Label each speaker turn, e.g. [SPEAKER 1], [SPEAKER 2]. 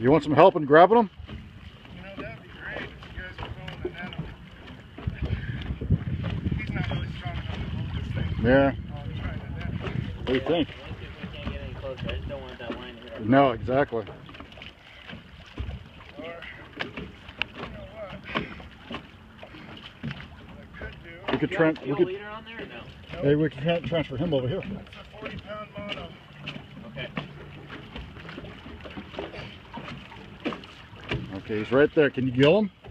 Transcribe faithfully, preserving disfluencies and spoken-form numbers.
[SPEAKER 1] You want some help in grabbing them?
[SPEAKER 2] You know, that'd be great if you guys were pulling the net. He's not really strong enough to hold this thing.
[SPEAKER 1] Yeah.
[SPEAKER 2] I'll try the net.
[SPEAKER 1] What do you think?
[SPEAKER 3] We can't get any closer. I just don't want that line to hit our
[SPEAKER 1] No, exactly.
[SPEAKER 2] Or, you know what? I could do.
[SPEAKER 1] We could
[SPEAKER 3] Do you
[SPEAKER 1] try.
[SPEAKER 3] have a
[SPEAKER 1] We
[SPEAKER 3] fuel
[SPEAKER 1] could.
[SPEAKER 3] leader on there or no?
[SPEAKER 1] Hey, we can tra- transfer him over here.
[SPEAKER 2] That's a forty pound mono.
[SPEAKER 3] Okay.
[SPEAKER 1] Okay, he's right there. Can you gill him?